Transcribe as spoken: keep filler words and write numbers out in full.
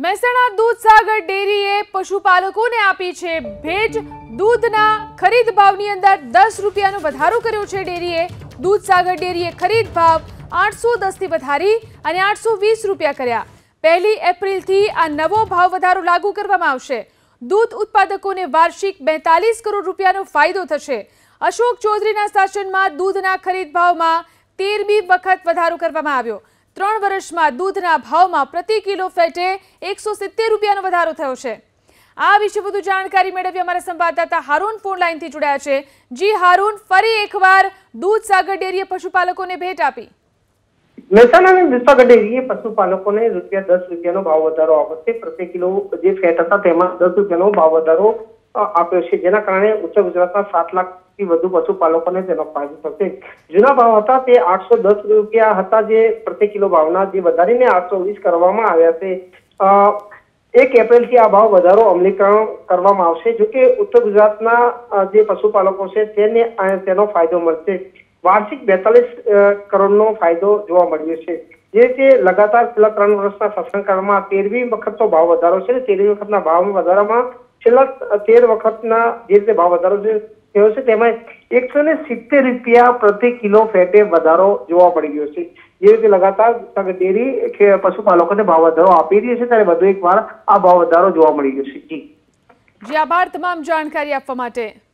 મહેસાણા દૂધસાગર ડેરીએ પશુપાલકોને આપી છે ભેટ। દૂધના ખરીદ ભાવની અંદર દસ રૂપિયાનો વધારો કર્યો છે ડેરીએ। દૂધસાગર ડેરીએ ખરીદ ભાવ આઠસો દસ થી વધારી અને આઠસો વીસ રૂપિયા કર્યા। પહેલી એપ્રિલથી આ નવો ભાવ વધારો લાગુ કરવામાં આવશે। દૂધ ઉત્પાદકોને વાર્ષિક બેતાલીસ કરોડ રૂપિયાનો ફાયદો થશે। અશોક ચૌધરીના શાસનમાં દૂધના ખરીદ ભાવમાં તેરમી વખત વધારો કરવામાં આવ્યો। ત્રણ વર્ષમાં દૂધના ભાવમાં પ્રતિ કિલો ફેટે એકસો સિત્તેર રૂપિયાનો વધારો થયો છે। આ વિશે વધુ જાણકારી મેળવી અમારા સંવાદદાતા હારૂન ફોન લાઈનથી જોડાયા છે। જી હારૂન, ફરી એકવાર દૂધસાગર ડેરીએ પશુપાલકોને ભેટ આપી। મહેસાણાની દૂધસાગર ડેરીએ પશુપાલકોને રૂપિયા દસ રૂપિયાનો ભાવ વધારો આવશે। પ્રતિ કિલો જે ફેટ હતા તેમાં દસ રૂપિયાનો ભાવ વધારો આપ્યો છે, જેના કારણે ઉત્તર ગુજરાતના સાત લાખ થી વધુ પશુપાલકોને તેનો ફાયદો થશે। જૂના ભાવ હતા તે આઠસો દસ રૂપિયા હતા, જે પ્રતિ કિલો ભાવના જે વધારીને આઠસો વીસ કરવામાં આવ્યા છે। એક એપ્રિલ થી આ ભાવ વધારો અમલીકરણ કરવામાં આવશે। જો કે ઉત્તર ગુજરાતના જે પશુપાલકો છે તેને તેનો ફાયદો મળશે। વાર્ષિક બેતાલીસ કરોડનો ફાયદો જોવા મળ્યો છે, જે રીતે લગાતાર છેલ્લા ત્રણ વર્ષના શાસનકાળમાં તેરમી વખતનો ભાવ વધારો છે। તેરમી વખતના ભાવ વધારામાં છેલ્લા તેર વખતના જે રીતે ભાવ વધારો થયો છે તેમાં એકસો ને સિત્તેર રૂપિયા પ્રતિ કિલો ફેટે વધારો જોવા મળી ગયો છે। જે રીતે લગાતાર ડેરી પશુપાલકોને ભાવ વધારો આપી રહી છે, ત્યારે વધુ એક વાર આ ભાવ વધારો જોવા મળી ગયો છે। જી જી આભાર તમામ જાણકારી આપવા માટે।